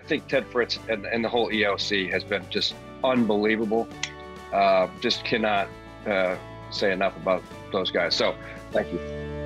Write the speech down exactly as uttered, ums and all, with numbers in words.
think Ted Fritz and, and the whole E O C has been just unbelievable. Uh, just cannot uh, say enough about those guys. So thank you.